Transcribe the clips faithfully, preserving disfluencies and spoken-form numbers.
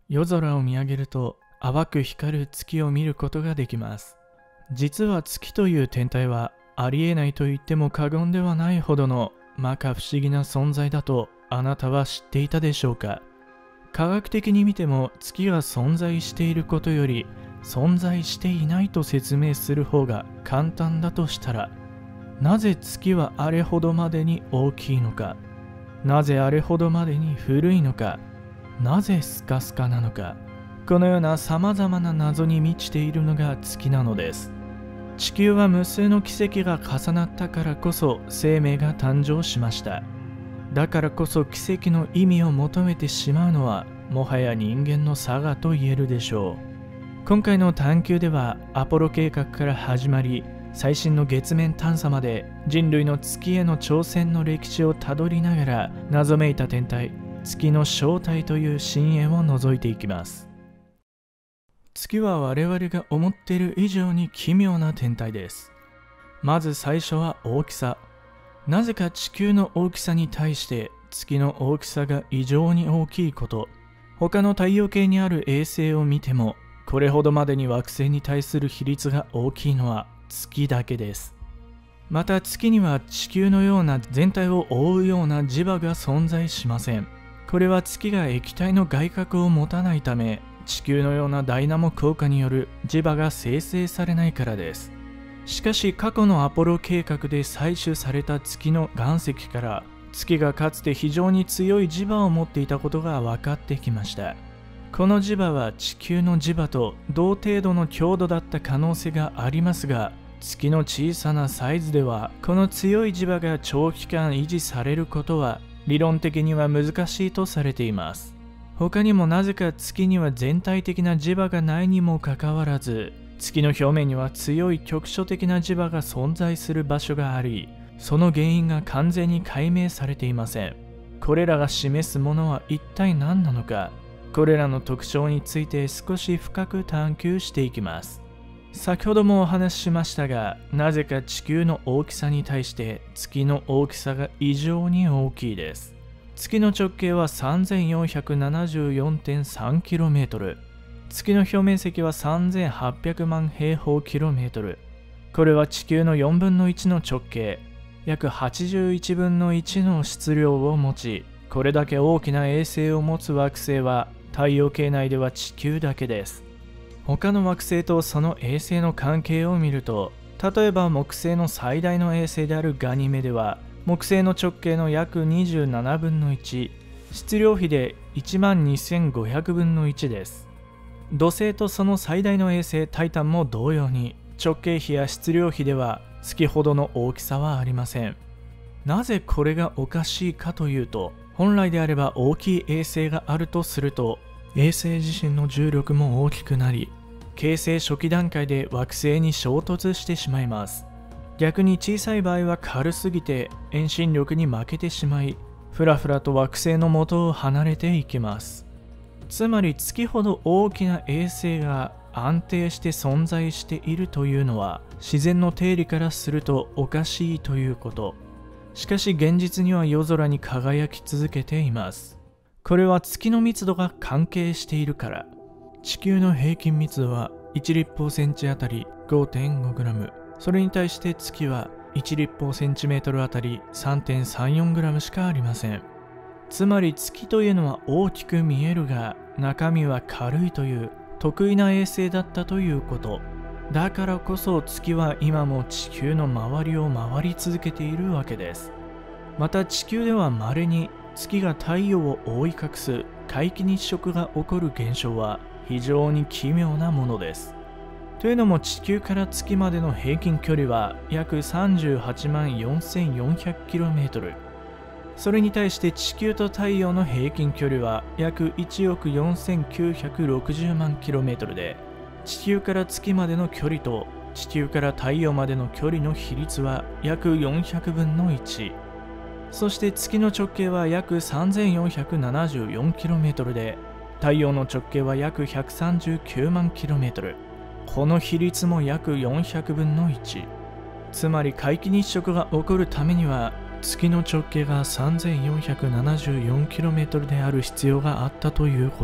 夜空を見上げると淡く光る月を見ることができます。実は月という天体はありえないと言っても過言ではないほどの摩訶不思議な存在だとあなたは知っていたでしょうか。科学的に見ても月が存在していることより存在していないと説明する方が簡単だとしたら、なぜ月はあれほどまでに大きいのか、なぜあれほどまでに古いのか、なぜスカスカなのか、このようなさまざまな謎に満ちているのが月なのです。地球は無数の奇跡が重なったからこそ生命が誕生しました。だからこそ奇跡の意味を求めてしまうのはもはや人間の差がと言えるでしょう。今回の探求ではアポロ計画から始まり、最新の月面探査まで人類の月への挑戦の歴史をたどりながら、謎めいた天体月の正体という深淵を覗いていきます。月は我々が思っている以上に奇妙な天体です。まず最初は大きさ。なぜか地球の大きさに対して月の大きさが異常に大きいこと。他の太陽系にある衛星を見ても、これほどまでに惑星に対する比率が大きいのは月だけです。また月には地球のような全体を覆うような磁場が存在しません。これは月が液体の外核を持たないため、地球のようなダイナモ効果による磁場が生成されないからです。しかし過去のアポロ計画で採取された月の岩石から、月がかつて非常に強い磁場を持っていたことが分かってきました。この磁場は地球の磁場と同程度の強度だった可能性がありますが、月の小さなサイズではこの強い磁場が長期間維持されることは理論的には難しいとされています。他にもなぜか月には全体的な磁場がないにもかかわらず、月の表面には強い局所的な磁場が存在する場所があり、その原因が完全に解明されていません。これらが示すものは一体何なのか、これらの特徴について少し深く探求していきます。先ほどもお話ししましたが、なぜか地球の大きさに対して月の大きさが異常に大きいです。月の直径は さんぜんよんひゃくななじゅうよんてんさんキロメートル、月の表面積はさんぜんはっぴゃくまん平方キロメートル。これは地球のよんぶんのいちの直径、約はちじゅういちぶんのいちの質量を持ち、これだけ大きな衛星を持つ惑星は太陽系内では地球だけです。他の惑星とその衛星の関係を見ると、例えば木星の最大の衛星であるガニメデは、木星の直径の約にじゅうななぶんのいち、質量比でいちまんにせんごひゃくぶんのいちです。土星とその最大の衛星タイタンも同様に、直径比や質量比では月ほどの大きさはありません。なぜこれがおかしいかというと、本来であれば大きい衛星があるとすると、衛星自身の重力も大きくなり、形成初期段階で惑星に衝突してしまいます。逆に小さい場合は軽すぎて遠心力に負けてしまい、ふらふらと惑星の元を離れていきます。つまり月ほど大きな衛星が安定して存在しているというのは、自然の定理からするとおかしいということ。しかし現実には夜空に輝き続けています。これは月の密度が関係しているから。地球の平均密度はいち立方センチあたり ごてんごグラム、それに対して月はいち立方センチメートルあたり さんてんさんよんグラムしかありません。つまり月というのは大きく見えるが、中身は軽いという得意な衛星だったということ。だからこそ月は今も地球の周りを回り続けているわけです。また地球では稀に月が太陽を覆い隠す皆既日食が起こる現象は非常に奇妙なものです。というのも地球から月までの平均距離は約さんじゅうはちまんよんせんよんひゃくキロメートル。それに対して地球と太陽の平均距離は約いちおくよんせんきゅうひゃくろくじゅうまんキロメートルで、地球から月までの距離と地球から太陽までの距離の比率は約よんひゃくぶんのいち。そして月の直径は約 さんぜんよんひゃくななじゅうよんキロメートルで、太陽の直径は約ひゃくさんじゅうきゅうまんキロメートル。この比率も約よんひゃくぶんのいち。つまり皆既日食が起こるためには月の直径が さんぜんよんひゃくななじゅうよんキロメートル である必要があったということ。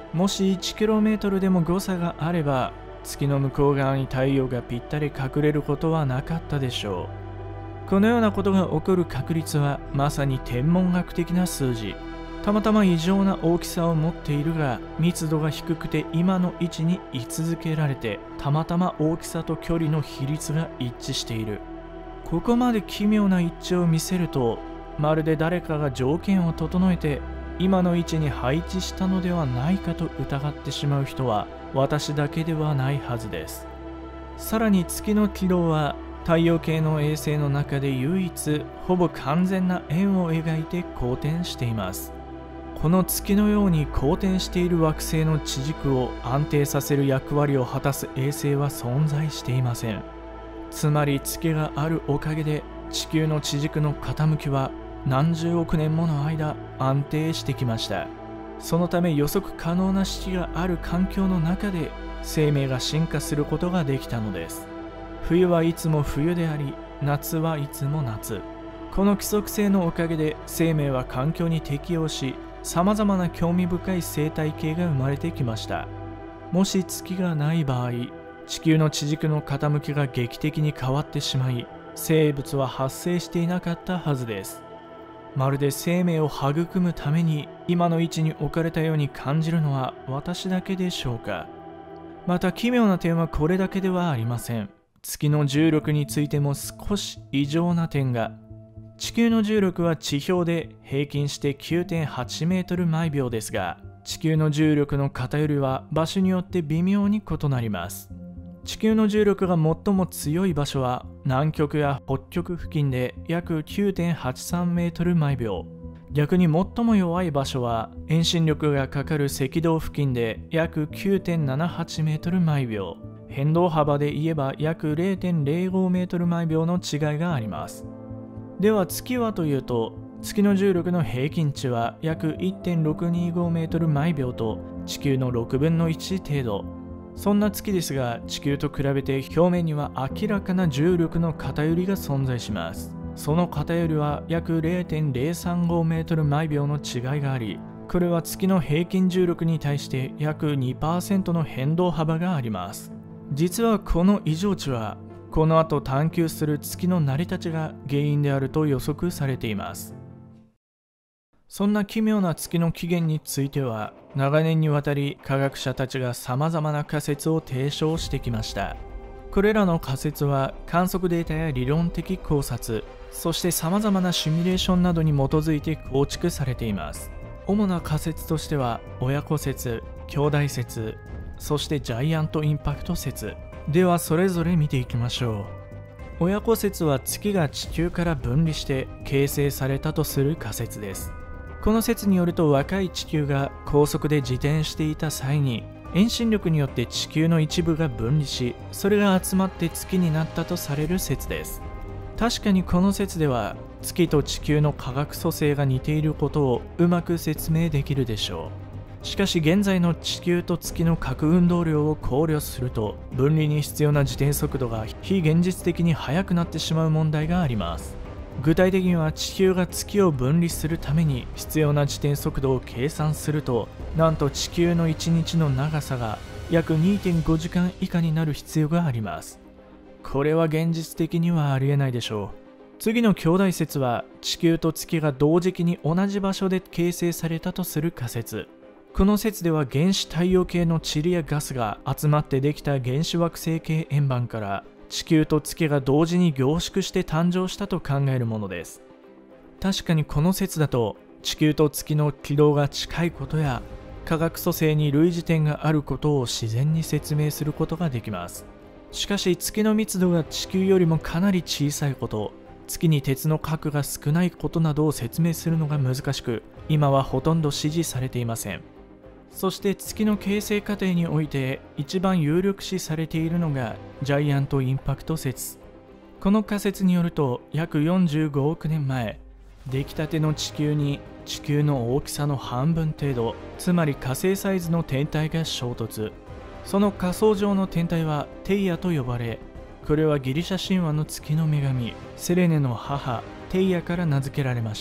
もし いちキロメートル でも誤差があれば、月の向こう側に太陽がぴったり隠れることはなかったでしょう。このようなことが起こる確率はまさに天文学的な数字。たまたま異常な大きさを持っているが、密度が低くて今の位置に居続けられて、たまたま大きさと距離の比率が一致している。ここまで奇妙な一致を見せると、まるで誰かが条件を整えて今の位置に配置したのではないかと疑ってしまう人は私だけではないはずです。さらに月の軌道は太陽系の衛星の中で唯一ほぼ完全な円を描いて公転しています。この月のように公転している惑星の地軸を安定させる役割を果たす衛星は存在していません。つまり月があるおかげで地球の地軸の傾きは何十億年もの間安定してきました。そのため予測可能な四季がある環境の中で生命が進化することができたのです。冬はいつも冬であり、夏はいつも夏。この規則性のおかげで生命は環境に適応し、さまざまな興味深い生態系が生まれてきました。もし月がない場合、地球の地軸の傾きが劇的に変わってしまい、生物は発生していなかったはずです。まるで生命を育むために今の位置に置かれたように感じるのは私だけでしょうか。また奇妙な点はこれだけではありません。月の重力についても少し異常な点が。地球の重力は地表で平均して きゅうてんはちメートル毎秒ですが、地球の重力の偏りは場所によって微妙に異なります。地球の重力が最も強い場所は南極や北極付近で約 きゅうてんはちさんメートル毎秒。逆に最も弱い場所は遠心力がかかる赤道付近で約 きゅうてんななはちメートル毎秒。変動幅で言えば約 れいてんぜろごメートル毎秒の違いがあります。では月はというと、月の重力の平均値は約 いってんろくにごメートル毎秒と地球のろくぶんのいち程度。そんな月ですが、地球と比べて表面には明らかな重力の偏りが存在します。その偏りは約 れいてんぜろさんごメートル毎秒の違いがあり、これは月の平均重力に対して約 にパーセント の変動幅があります。実はこの異常値はこの後探求する月の成り立ちが原因であると予測されています。そんな奇妙な月の起源については、長年にわたり科学者たちがさまざまな仮説を提唱してきました。これらの仮説は観測データや理論的考察、そしてさまざまなシミュレーションなどに基づいて構築されています。主な仮説としては、親子説、兄弟説、そしてジャイアントインパクト説。ではそれぞれ見ていきましょう。親子説は月が地球から分離して形成されたとする仮説です。この説によると、若い地球が高速で自転していた際に遠心力によって地球の一部が分離し、それが集まって月になったとされる説です。確かにこの説では月と地球の化学組成が似ていることをうまく説明できるでしょう。しかし現在の地球と月の核運動量を考慮すると、分離に必要な自転速度が非現実的に速くなってしまう問題があります。具体的には地球が月を分離するために必要な自転速度を計算すると、なんと地球のいちにちの長さが約 にてんごじかん以下になる必要があります。これは現実的にはありえないでしょう。次の兄弟説は、地球と月が同時期に同じ場所で形成されたとする仮説。この説では原始太陽系の塵やガスが集まってできた原始惑星系円盤から地球と月が同時に凝縮して誕生したと考えるものです。確かにこの説だと、地球と月の軌道が近いことや化学組成に類似点があることを自然に説明することができます。しかし月の密度が地球よりもかなり小さいこと、月に鉄の核が少ないことなどを説明するのが難しく、今はほとんど支持されていません。そして月の形成過程において一番有力視されているのがジャイアントインパクト説。この仮説によると、約よんじゅうごおくねんまえ、出来たての地球に地球の大きさの半分程度、つまり火星サイズの天体が衝突。その仮想上の天体はテイアと呼ばれ、これはギリシャ神話の月の女神セレネの母テイアから名付けられました。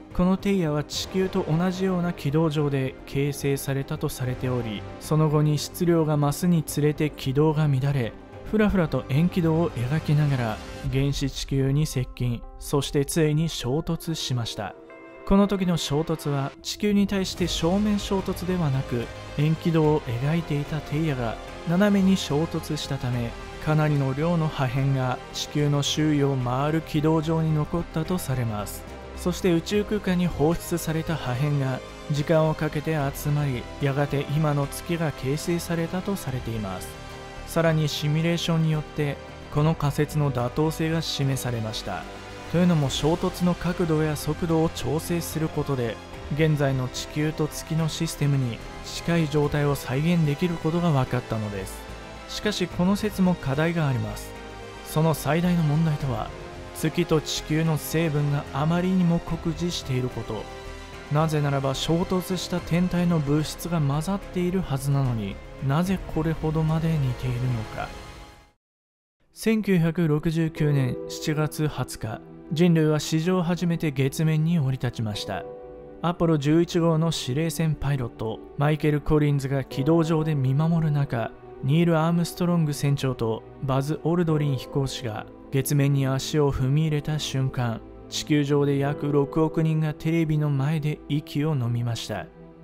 このテイヤは地球と同じような軌道上で形成されたとされており、その後に質量が増すにつれて軌道が乱れ、ふらふらと円軌道を描きながら原始地球に接近、そしてついに衝突しました。この時の衝突は地球に対して正面衝突ではなく、円軌道を描いていたテイヤが斜めに衝突したため、かなりの量の破片が地球の周囲を回る軌道上に残ったとされます。そして宇宙空間に放出された破片が時間をかけて集まり、やがて今の月が形成されたとされています。さらにシミュレーションによってこの仮説の妥当性が示されました。というのも衝突の角度や速度を調整することで現在の地球と月のシステムに近い状態を再現できることが分かったのです。しかしこの説も課題があります。その最大の問題とは、月と地球の成分があまりにも酷似していること。なぜならば衝突した天体の物質が混ざっているはずなのに、なぜこれほどまで似ているのか。せんきゅうひゃくろくじゅうきゅうねんしちがつはつか、人類は史上初めて月面に降り立ちました。アポロじゅういち号の司令船パイロットマイケル・コリンズが軌道上で見守る中、ニール・アームストロング船長とバズ・オルドリン飛行士が月面に足を踏み入れた瞬間、地球上で約ろくおくにんがテレビの前で息を飲みました。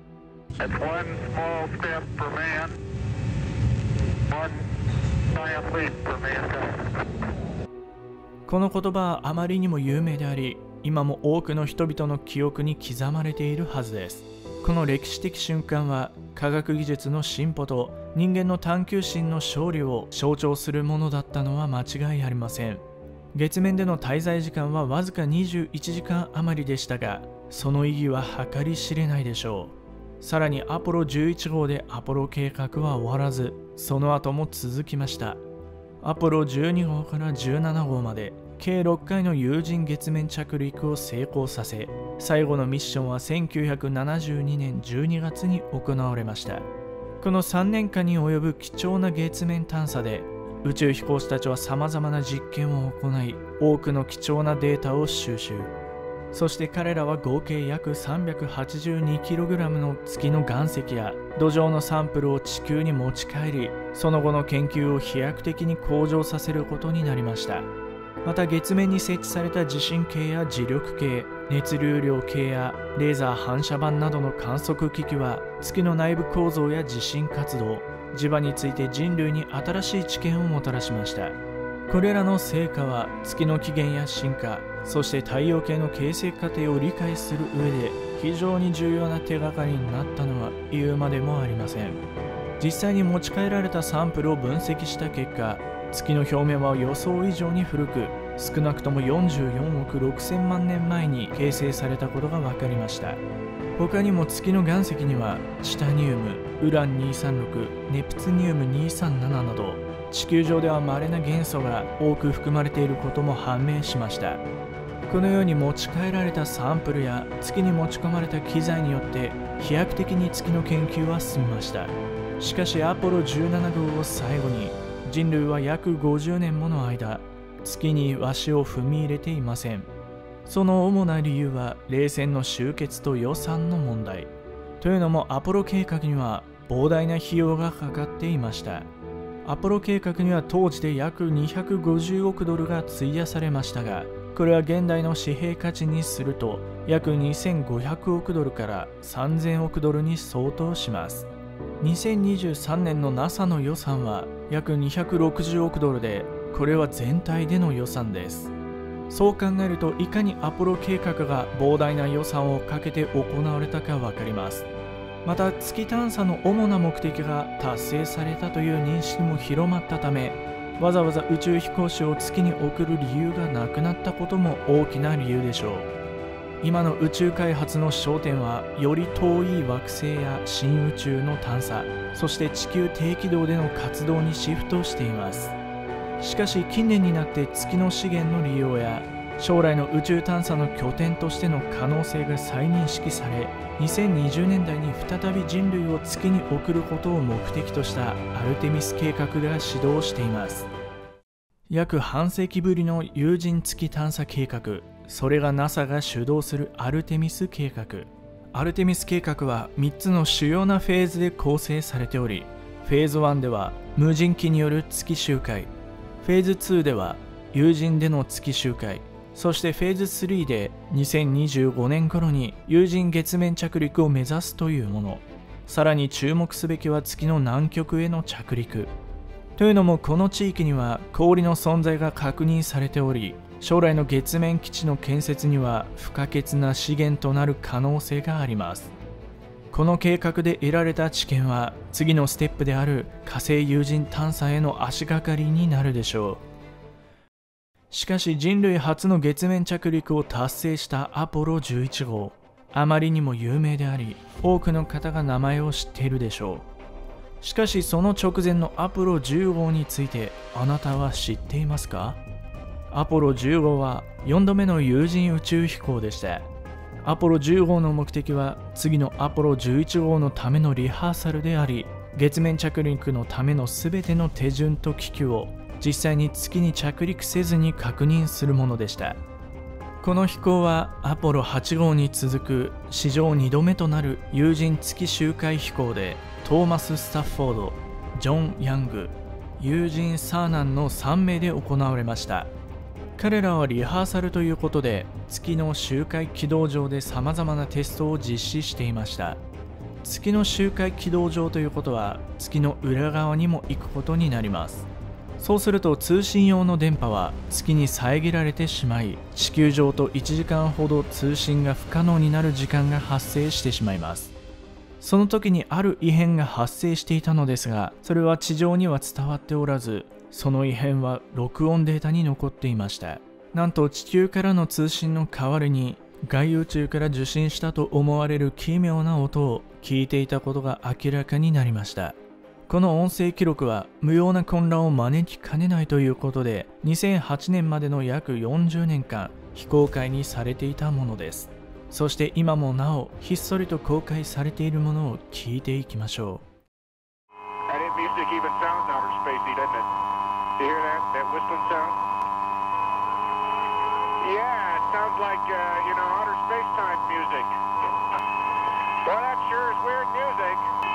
この言葉はあまりにも有名であり、今も多くの人々の記憶に刻まれているはずです。この歴史的瞬間は科学技術の進歩と人間の探求心の勝利を象徴するものだったのは間違いありません。月面での滞在時間はわずかにじゅういちじかん余りでしたが、その意義は計り知れないでしょう。さらにアポロじゅういち号でアポロ計画は終わらず、その後も続きました。アポロじゅうに号からじゅうなな号まで計ろっかいの有人月面着陸を成功させ、最後のミッションはせんきゅうひゃくななじゅうにねんじゅうにがつに行われました。このさんねんかんに及ぶ貴重な月面探査で、宇宙飛行士たちはさまざまな実験を行い、多くの貴重なデータを収集。そして彼らは合計約 さんびゃくはちじゅうにキログラム の月の岩石や土壌のサンプルを地球に持ち帰り、その後の研究を飛躍的に向上させることになりました。また月面に設置された地震計や磁力計、熱流量計やレーザー反射板などの観測機器は月の内部構造や地震活動、磁場について人類に新しい知見をもたらしました。これらの成果は月の起源や進化、そして太陽系の形成過程を理解する上で非常に重要な手がかりになったのは言うまでもありません。実際に持ち帰られたサンプルを分析した結果、月の表面は予想以上に古く、少なくともよんじゅうよんおくろくせんまんねんまえに形成されたことが分かりました。他にも月の岩石にはチタニウム、ウランにひゃくさんじゅうろく、ネプチュニウムにひゃくさんじゅうなななど地球上では稀な元素が多く含まれていることも判明しました。このように持ち帰られたサンプルや月に持ち込まれた機材によって飛躍的に月の研究は進みました。しかしアポロじゅうなな号を最後に人類は約ごじゅうねんもの間、月に足を踏み入れていません。その主な理由は冷戦の終結と予算の問題。というのもアポロ計画には膨大な費用がかかっていました。アポロ計画には当時で約にひゃくごじゅうおくドルが費やされましたが、これは現代の紙幣価値にすると約にせんごひゃくおくドルからさんぜんおくドルに相当します。にせんにじゅうさんねんの ナサ の予算は約にひゃくろくじゅうおくドルで、これは全体での予算です。そう考えるといかにアポロ計画が膨大な予算をかけて行われたかわかります。また月探査の主な目的が達成されたという認識も広まったため、わざわざ宇宙飛行士を月に送る理由がなくなったことも大きな理由でしょう。今の宇宙開発の焦点はより遠い惑星や新宇宙の探査、そして地球低軌道での活動にシフトしています。しかし近年になって月の資源の利用や将来の宇宙探査の拠点としての可能性が再認識され、にせんにじゅうねんだいに再び人類を月に送ることを目的としたアルテミス計画が始動しています。約半世紀ぶりの有人月探査計画、 それが ナサ が主導するアルテミス計画。アルテミス計画はみっつの主要なフェーズで構成されており、フェーズワンでは無人機による月周回、フェーズツーでは有人での月周回、そしてフェーズスリーでにせんにじゅうごねん頃に有人月面着陸を目指すというもの。さらに注目すべきは月の南極への着陸。というのもこの地域には氷の存在が確認されており、将来の月面基地の建設には不可欠な資源となる可能性があります。この計画で得られた知見は次のステップである火星有人探査への足がかりになるでしょう。しかし人類初の月面着陸を達成したアポロじゅういち号、あまりにも有名であり、多くの方が名前を知っているでしょう。しかしその直前のアポロじゅう号についてあなたは知っていますか？アポロじゅう号はよんどめの有人宇宙飛行でした。アポロじゅう号の目的は次のアポロじゅういち号のためのリハーサルであり、月面着陸のためのすべての手順と機器を実際に月に着陸せずに確認するものでした。この飛行はアポロはち号に続く史上にどめとなる有人月周回飛行で、トーマス・スタッフォード、ジョン・ヤング、ユージン・サーナンのさんめいで行われました。彼らはリハーサルということで月の周回軌道上でさまざまなテストを実施していました。月の周回軌道上ということは月の裏側にも行くことになります。そうすると通信用の電波は月に遮られてしまい、地球上といちじかんほど通信が不可能になる時間が発生してしまいます。その時にある異変が発生していたのですが、それは地上には伝わっておらず、その異変は録音データに残っていました。なんと地球からの通信の代わりに外宇宙から受信したと思われる奇妙な音を聞いていたことが明らかになりました。この音声記録は無用な混乱を招きかねないということで、にせんはちねんまでの約よんじゅうねんかん非公開にされていたものです。そして今もなおひっそりと公開されているものを聞いていきましょう。 You hear that? That whistling sound? Yeah, it sounds like, uh, you know, outer space-time music. Well, that sure is weird music.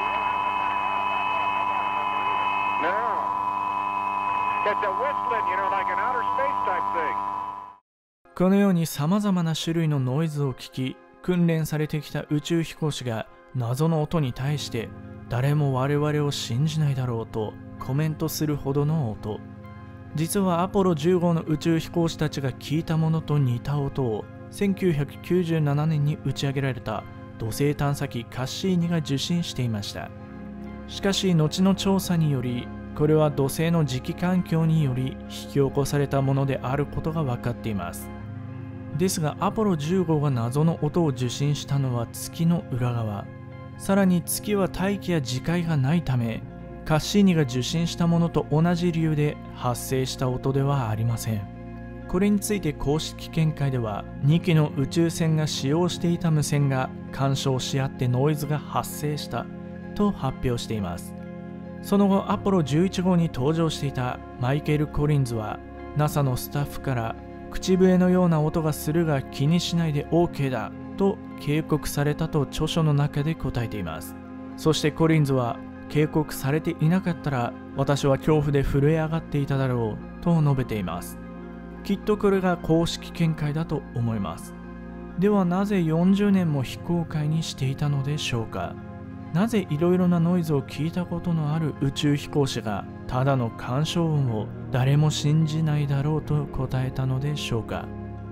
No. It's a whistling, you know, like an outer space-type thing. このように様々な種類のノイズを聞き、訓練されてきた宇宙飛行士が謎の音に対して誰も我々を信じないだろうとコメントするほどの音。実はアポロじゅう号の宇宙飛行士たちが聞いたものと似た音をせんきゅうひゃくきゅうじゅうななねんに打ち上げられた土星探査機カッシーニが受信していました。しかし後の調査により、これは土星の磁気環境により引き起こされたものであることが分かっています。ですがアポロじゅう号が謎の音を受信したのは月の裏側。さらに月は大気や磁界がないため、カッシーニが受信したものと同じ理由で発生した音ではありません。これについて公式見解では、にきの宇宙船が使用していた無線が干渉し合ってノイズが発生したと発表しています。その後アポロじゅういち号に登場していたマイケル・コリンズは ナサ のスタッフから口笛のような音がするが気にしないで オーケー だと警告されたと著書の中で答えています。そしてコリンズは、警告されていなかったら私は恐怖で震え上がっていただろうと述べています。きっとこれが公式見解だと思います。ではなぜよんじゅうねんも非公開にしていたのでしょうか。なぜいろいろなノイズを聞いたことのある宇宙飛行士がただの干渉音を誰も信じないだろうと答えたのでしょうか。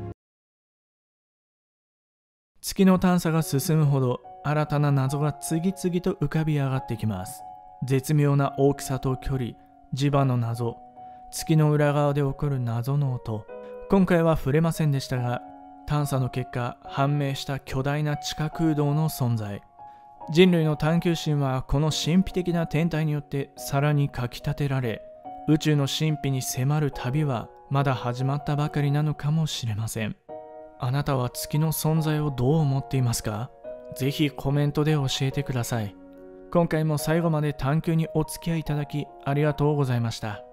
月の探査が進むほど新たな謎が次々と浮かび上がってきます。絶妙な大きさと距離、磁場の謎、月の裏側で起こる謎の音。今回は触れませんでしたが、探査の結果判明した巨大な地下空洞の存在。人類の探求心はこの神秘的な天体によってさらにかきたてられ、宇宙の神秘に迫る旅はまだ始まったばかりなのかもしれません。あなたは月の存在をどう思っていますか？ぜひコメントで教えてください。今回も最後まで探求にお付き合いいただきありがとうございました。